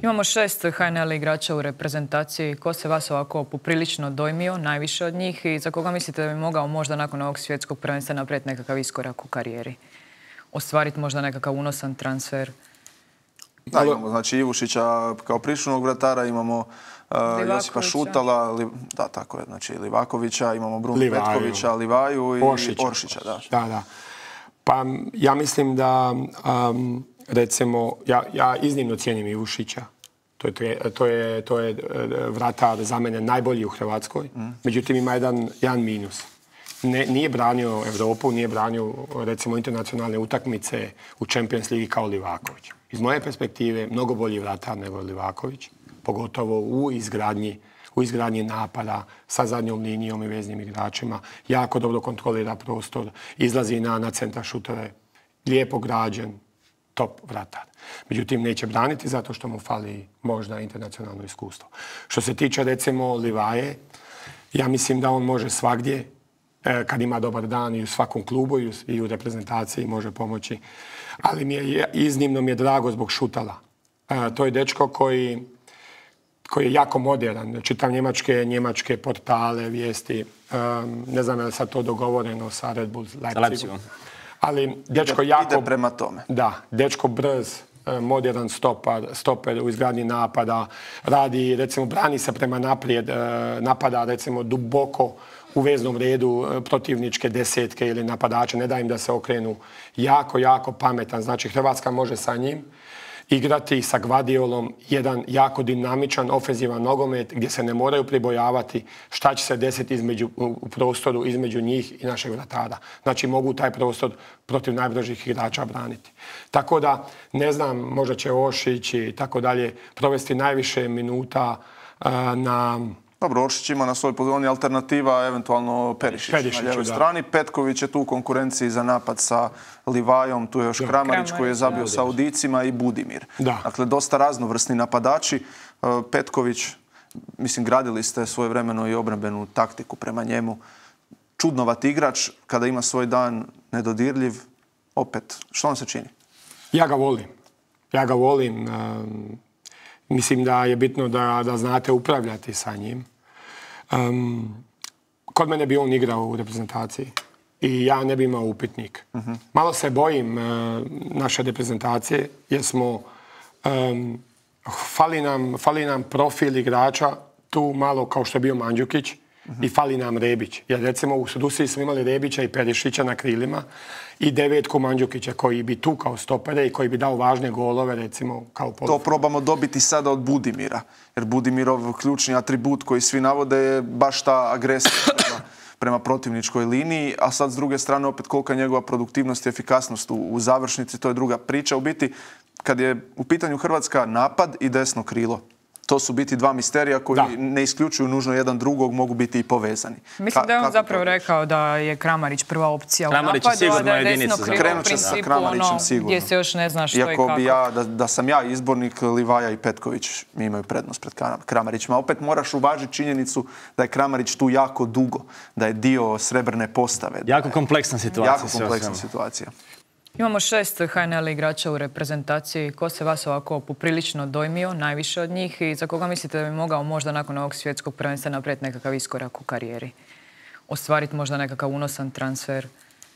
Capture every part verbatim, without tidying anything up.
Imamo šest H N L igrača u reprezentaciji. Ko se vas ovako poprilično dojmio, najviše od njih, i za koga mislite da bi mogao možda nakon ovog svjetskog prvenstva napraviti nekakav iskorak u karijeri? Ostvariti možda nekakav unosan transfer? Da, imamo znači Ivušića kao pričuvnog vratara, imamo uh, Josipa Šutala, li, da, tako je, znači Livakovića, imamo Brunu Livaju. Petkovića, Livaju i Oršića. Oršića da. Da, da. Pa ja mislim da, um, recimo, ja, ja iznimno cijenim Ivušića. To je, to je, to je vratar za mene najbolji u Hrvatskoj. Mm. Međutim, ima jedan, jedan minus. Ne, nije branio Europu, nije branio, recimo, internacionalne utakmice u Champions Ligi kao Livaković. Iz moje perspektive, mnogo bolji vratar nego Livaković, pogotovo u izgradnji, u izgradnji napada sa zadnjom linijom i veznim igračima. Jako dobro kontrolira prostor, izlazi na, na centar šutove, lijepo građen, top vratar. Međutim, neće braniti zato što mu fali možda internacionalno iskustvo. Što se tiče, recimo, Livaje, ja mislim da on može svagdje, kad ima dobar dan, i u svakom klubu i u, i u reprezentaciji može pomoći. Ali mi je, iznimno mi je drago zbog Šutala. E, to je dečko koji, koji je jako modern. Čitam njemačke, njemačke portale, vijesti. E, ne znam je li sad to dogovoreno sa Red Bull Leipzigom. Ali dečko ide, jako... ide prema tome. Da, dečko brz, modern stopar, stoper u izgradnji napada. Radi, recimo, brani se prema naprijed, napada, recimo, duboko u veznom redu protivničke desetke ili napadače. Ne da im da se okrenu. Jako, jako pametan. Znači, Hrvatska može sa njim igrati sa Gvardiolom jedan jako dinamičan, ofenzivan nogomet gdje se ne moraju pribojavati šta će se desiti između, u prostoru između njih i našeg vratara. Znači, mogu taj prostor protiv najbržih igrača braniti. Tako da, ne znam, možda će Oršić i tako dalje provesti najviše minuta uh, na... Dobro, Oršić ima na svojoj poziciji alternativa, eventualno Perišić, Perišić na ljevoj strani. Petković je tu u konkurenciji za napad sa Livajom, tu je još Kramarić, Kramarić koji je zabio sa Saudicima, i Budimir. Da. Dakle, dosta raznovrsni napadači. Petković, mislim, gradili ste svojevremeno i obrambenu taktiku prema njemu. Čudnovat igrač, kada ima svoj dan, nedodirljiv. Opet, što vam se čini? Ja ga volim. Ja ga volim. Um, mislim da je bitno da, da znate upravljati sa njim. Um, kod mene bi on igrao u reprezentaciji i ja ne bi imao upitnik. Uh-huh. Malo se bojim uh, naše reprezentacije jer smo, um, fali, nam, fali nam profil igrača tu malo kao što je bio Mandžukić, uh-huh, i fali nam Rebić. Jer recimo u Rusiji smo imali Rebića i Perišića na krilima i devetku Mandžukića koji bi tu kao stopere i koji bi dao važne golove, recimo kao polu. To probamo dobiti sada od Budimira. Jer Budimirov ključni atribut koji svi navode je baš ta agresija prema, prema protivničkoj liniji, a sad s druge strane opet kolika je njegova produktivnost i efikasnost u, u završnici, to je druga priča. U biti, kad je u pitanju Hrvatska, napad i desno krilo, to su biti dva misterija koji da. ne isključuju nužno jedan drugog, mogu biti i povezani. Mislim Ka, da je on zapravo rekao da je Kramarić prva opcija Kramarić u napadu, a da je desno krilo Krenut u će sa principu Kramarićem ono sigurno. Gdje se još ne zna što Iako i kako. Bi ja, da, da sam ja izbornik, Livaja i Petković mi imaju prednost pred Kramarićima. Opet moraš uvažiti činjenicu da je Kramarić tu jako dugo, da je dio srebrne postave. Jako kompleksna situacija. Jako kompleksna situacija. Imamo šest H N L igrača u reprezentaciji. Ko se vas ovako poprilično dojmio, najviše od njih, i za koga mislite da bi mogao možda nakon ovog svjetskog prvenstva napraviti nekakav iskorak u karijeri? Ostvariti možda nekakav unosan transfer?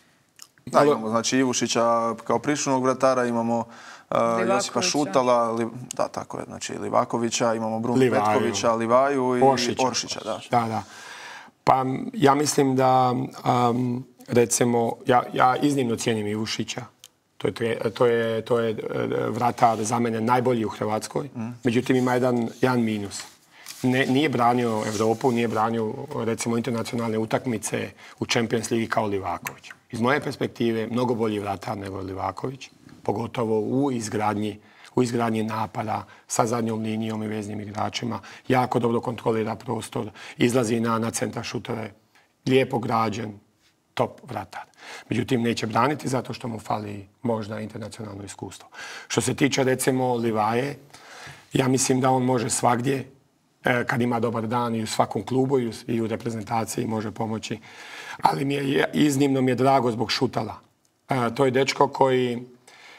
Da, imamo znači Ivušića kao pričuvnog vratara, imamo uh, Josipa Šutala, li, da, tako je, znači Livakovića, imamo Brunu Livaju. Petkovića, Livaju i Oršića. Oršića da. Da, da. Pa ja mislim da... Um, recimo, ja, ja iznimno cijenim Ivušića. To je, to je, to je vratar za mene najbolji u Hrvatskoj. Mm. Međutim, ima jedan, jedan minus. Ne, nije branio Europu, nije branio, recimo, internacionalne utakmice u Champions Ligi kao Livaković. Iz moje perspektive, mnogo bolji vratar nego Livaković, pogotovo u izgradnji, u izgradnji napada sa zadnjom linijom i veznim igračima. Jako dobro kontrolira prostor, izlazi na, na centar šutove, lijepo građen, top vratar. Međutim, neće braniti zato što mu fali možda internacionalno iskustvo. Što se tiče, recimo, Livaje, ja mislim da on može svagdje, kad ima dobar dan, i u svakom klubu i u, i u reprezentaciji može pomoći. Ali mi je, iznimno mi je drago zbog Šutala. To je dečko koji,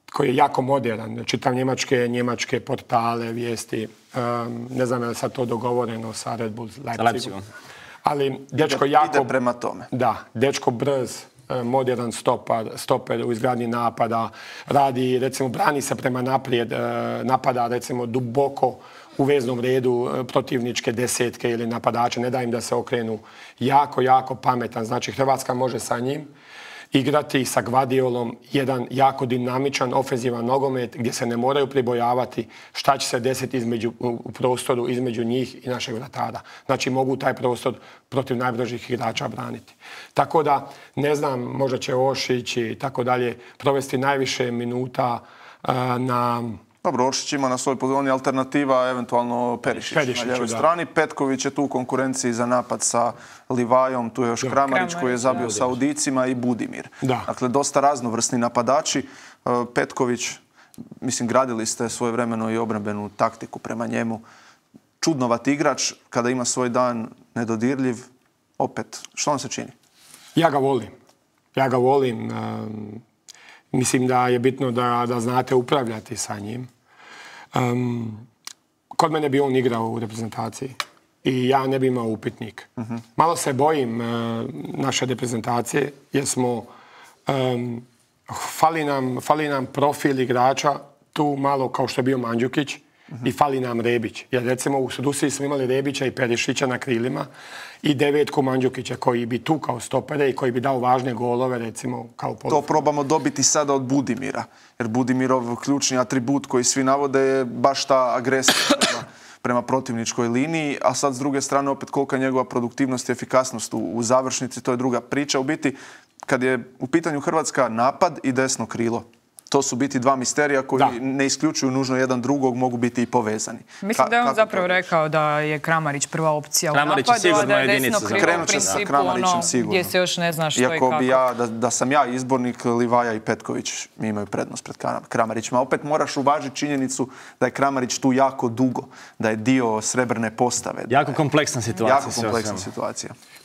koji je jako moderan. Čitam njemačke, njemačke portale, vijesti. Um, ne znam je li sad to dogovoreno sa Red Bull Leipzigom. Ali dečko ide, jako... Ide prema tome. Da, dečko brz, modern stopar, stoper u izgradnji napada. Radi, recimo, brani se prema naprijed, napada, recimo, duboko u veznom redu protivničke desetke ili napadače. Ne da im da se okrenu. Jako, jako pametan. Znači, Hrvatska može sa njim igrati sa Gvardiolom jedan jako dinamičan, ofenzivan nogomet gdje se ne moraju pribojavati šta će se desiti između, u prostoru između njih i našeg vratara. Znači mogu taj prostor protiv najbržih igrača braniti. Tako da, ne znam, možda će Oršić i tako dalje provesti najviše minuta uh, na... Dobro, Oršić ima na svojoj poziciji alternativa, eventualno Perišić, Perišić na ljevoj strani. Petković je tu u konkurenciji za napad sa Livajom, tu je još Kramarić koji je zabio sa Saudicima i Budimir. Da. Dakle, dosta raznovrsni napadači. Petković, mislim, gradili ste svojevremeno i obrambenu taktiku prema njemu. Čudnovat igrač, kada ima svoj dan nedodirljiv, opet, što vam se čini? Ja ga volim. Ja ga volim. Um... Mislim da je bitno da, da znate upravljati sa njim. Um, kod mene bi on igrao u reprezentaciji i ja ne bi imao upitnik. Uh-huh. Malo se bojim uh, naše reprezentacije jer smo... Um, fali, nam, fali nam profil igrača tu malo kao što je bio Mandžukić uh-huh. i fali nam Rebić. Jer recimo u Rusiji smo imali Rebića i Perišića na krilima i devetku Mandžukića koji bi tu kao stopere i koji bi dao važne golove, recimo kao polufinalu. To probamo dobiti sada od Budimira. Jer Budimirov ključni atribut koji svi navode je baš ta agresija prema, prema protivničkoj liniji, a sad s druge strane opet kolika je njegova produktivnost i efikasnost u, u završnici, to je druga priča. U biti, kad je u pitanju Hrvatska napad i desno krilo, to su biti dva misterija koji da. ne isključuju nužno jedan drugog, mogu biti i povezani. Mislim Ka, da je on zapravo rekao da je Kramarić prva opcija Kramarić u napadu, a da je desno krilo Krenut će sa Kramarićem ono, sigurno. Gdje se još ne zna što Iako i kako. Bi ja, da, da sam ja izbornik, Livaja i Petković mi imaju prednost pred Kramarićima. Opet moraš uvažiti činjenicu da je Kramarić tu jako dugo, da je dio srebrne postave. Jako kompleksna situacija. Jako kompleksna situacija.